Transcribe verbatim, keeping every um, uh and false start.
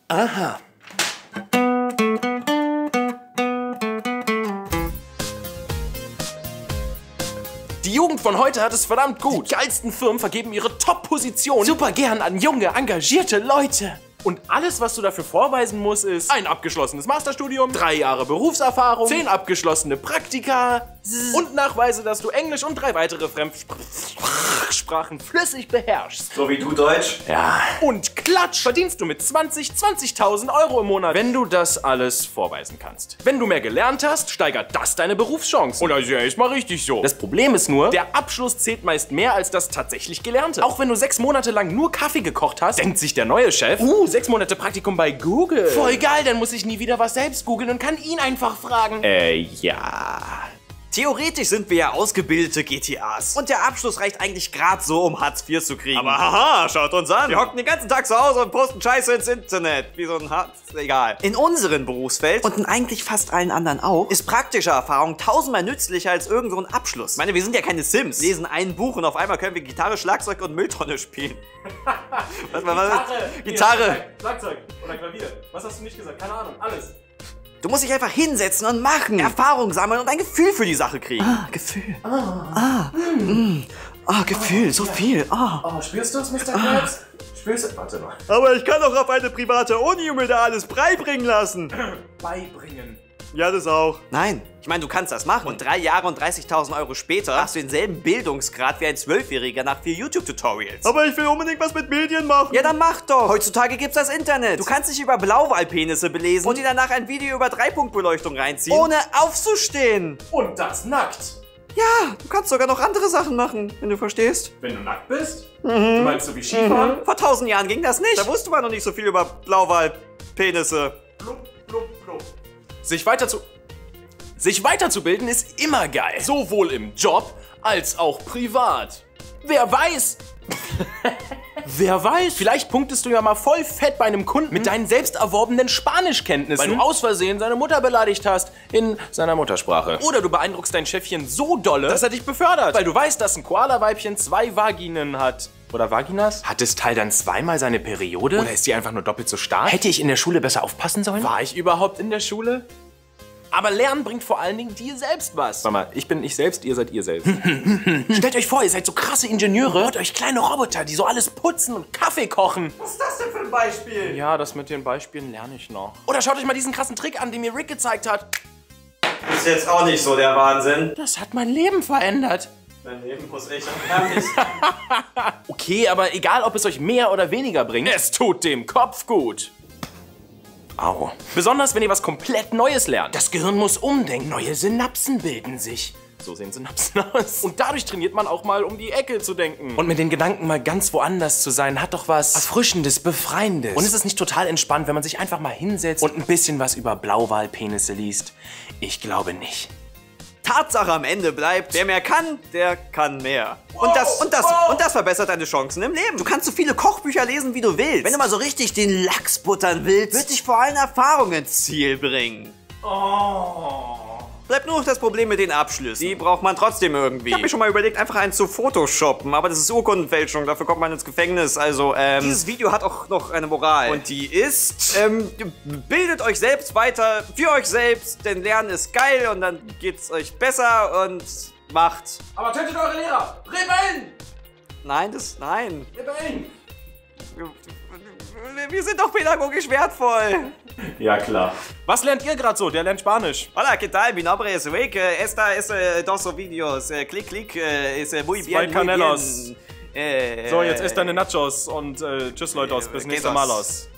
Aha. Die Jugend von heute hat es verdammt gut. Die geilsten Firmen vergeben ihre Top-Position super gern an junge, engagierte Leute. Und alles, was du dafür vorweisen musst, ist ein abgeschlossenes Masterstudium, drei Jahre Berufserfahrung, zehn abgeschlossene Praktika und Nachweise, dass du Englisch und drei weitere Fremdsprachen flüssig beherrschst. So wie du Deutsch? Ja. Und klatsch, verdienst du mit zwanzig, zwanzigtausend Euro im Monat, wenn du das alles vorweisen kannst. Wenn du mehr gelernt hast, steigert das deine Berufschancen. Und das ist ja erstmal richtig so. Das Problem ist nur, der Abschluss zählt meist mehr als das tatsächlich Gelernte. Auch wenn du sechs Monate lang nur Kaffee gekocht hast, denkt sich der neue Chef, uh, sechs Monate Praktikum bei Google. Voll geil, dann muss ich nie wieder was selbst googeln und kann ihn einfach fragen. Äh, ja. Theoretisch sind wir ja ausgebildete G T As. Und der Abschluss reicht eigentlich gerade so, um Hartz vier zu kriegen. Aber haha, schaut uns an. Wir hocken den ganzen Tag zu Hause und posten Scheiße ins Internet. Wie so ein Hartz, egal. In unserem Berufsfeld und in eigentlich fast allen anderen auch, ist praktische Erfahrung tausendmal nützlicher als irgend so ein Abschluss. Ich meine, wir sind ja keine Sims. Wir lesen ein Buch und auf einmal können wir Gitarre, Schlagzeug und Mülltonne spielen. Was, was, was? Gitarre. Gitarre. Schlagzeug oder Klavier. Was hast du nicht gesagt? Keine Ahnung. Alles. Du musst dich einfach hinsetzen und machen, Erfahrung sammeln und ein Gefühl für die Sache kriegen. Ah, Gefühl. Ah, ah, mm. ah Gefühl, ah, so viel. Ah. Oh, spürst du es, Mister Krabs? Spürst du? Warte mal. Aber ich kann doch auf eine private Uni mir da alles beibringen lassen. Beibringen. Ja, das auch. Nein. Ich meine, du kannst das machen. Und drei Jahre und dreißigtausend Euro später hast du denselben Bildungsgrad wie ein Zwölfjähriger nach vier YouTube-Tutorials. Aber ich will unbedingt was mit Medien machen. Ja, dann mach doch. Heutzutage gibt's das Internet. Du kannst dich über Blauwalpenisse belesen und dir danach ein Video über Dreipunktbeleuchtung reinziehen, ohne aufzustehen. Und das nackt. Ja, du kannst sogar noch andere Sachen machen, wenn du verstehst. Wenn du nackt bist? Mhm. Du meinst so wie Skifahren? Mhm. Vor tausend Jahren ging das nicht. Da wusste man noch nicht so viel über Blauwalpenisse. Blub, blub, blub. Sich weiter zu... Sich weiterzubilden ist immer geil. Sowohl im Job als auch privat. Wer weiß... Wer weiß, vielleicht punktest du ja mal voll fett bei einem Kunden mit deinen selbst erworbenen Spanischkenntnissen, weil du aus Versehen seine Mutter beleidigt hast in seiner Muttersprache. Oder du beeindruckst dein Chefchen so dolle, dass er dich befördert, weil du weißt, dass ein Koala-Weibchen zwei Vaginen hat. Oder Vaginas? Hat das Teil dann zweimal seine Periode? Oder ist die einfach nur doppelt so stark? Hätte ich in der Schule besser aufpassen sollen? War ich überhaupt in der Schule? Aber Lernen bringt vor allen Dingen dir selbst was. Mama, ich bin ich selbst, ihr seid ihr selbst. Stellt euch vor, ihr seid so krasse Ingenieure, baut euch kleine Roboter, die so alles putzen und Kaffee kochen. Was ist das denn für ein Beispiel? Ja, das mit den Beispielen lerne ich noch. Oder schaut euch mal diesen krassen Trick an, den mir Rick gezeigt hat. Ist jetzt auch nicht so der Wahnsinn. Das hat mein Leben verändert. Dein Leben muss echt erbärmlich. Okay, aber egal, ob es euch mehr oder weniger bringt, es tut dem Kopf gut. Au. Besonders, wenn ihr was komplett Neues lernt. Das Gehirn muss umdenken. Neue Synapsen bilden sich. So sehen Synapsen aus. Und dadurch trainiert man auch mal, um die Ecke zu denken. Und mit den Gedanken mal ganz woanders zu sein, hat doch was Erfrischendes, Befreiendes. Und ist es nicht total entspannt, wenn man sich einfach mal hinsetzt und ein bisschen was über Blauwalpenisse liest? Ich glaube nicht. Tatsache am Ende bleibt, wer mehr kann, der kann mehr. Und das, und das, und das verbessert deine Chancen im Leben. Du kannst so viele Kochbücher lesen, wie du willst. Wenn du mal so richtig den Lachs buttern willst, wird dich vor allem Erfahrung ins Ziel bringen. Oh. Bleibt nur noch das Problem mit den Abschlüssen. Die braucht man trotzdem irgendwie. Ich hab mir schon mal überlegt, einfach einen zu photoshoppen, aber das ist Urkundenfälschung, dafür kommt man ins Gefängnis. Also, ähm, dieses Video hat auch noch eine Moral. Und die ist, ähm, bildet euch selbst weiter für euch selbst, denn Lernen ist geil und dann geht's euch besser und macht. Aber tötet eure Lehrer! Rebellen! Nein, das, nein. Rebellen! Wir sind doch pädagogisch wertvoll. Ja, klar. Was lernt ihr gerade so? Der lernt Spanisch. Hola, ¿qué tal? Mi nombre es Rick. Esta es eh, dos videos. Eh, click, click. Eh, es muy bien, Zwei Canelos. Muy bien. Eh, so, jetzt isst deine Nachos und äh, tschüss, Leute, bis nächstes Mal aus.